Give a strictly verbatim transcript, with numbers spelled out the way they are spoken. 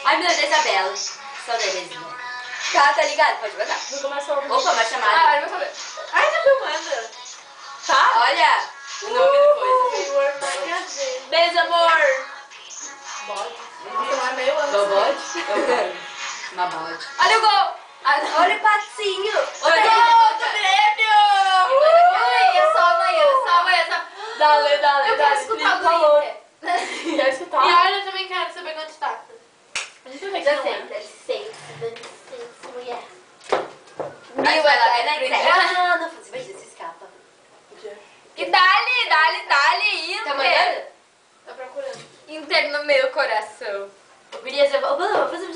Ai, meu Deus, Isabela. Saudadesmo. Tá, tá ligado? Pode mandar. Não começou a ouvir. Opa, uma chamada. Ah, eu vou saber. Ai, tá filmando. Tá? Olha o nome do coisa. Beijo, amor. Bode. Não é meio antes. Bobode? Uma bode. Olha o gol. Olha o patinho. Olha Gol do Grêmio. Amanhã, só amanhã, só amanhã. Só... Dale, dale, Eu quero escutar o do Inter. Quer escutar? E olha, eu também quero saber quanto tá. Não sei Já se sei, não é. dá licença, dá licença, mulher. Aí vai lá, vai na entrega. Ah, não, você vai dizer, se escapa. E dali, dali, dali, Inter. Tá mandando? Tá procurando. Inter no meu coração. Eu queria dizer, vamos fazer um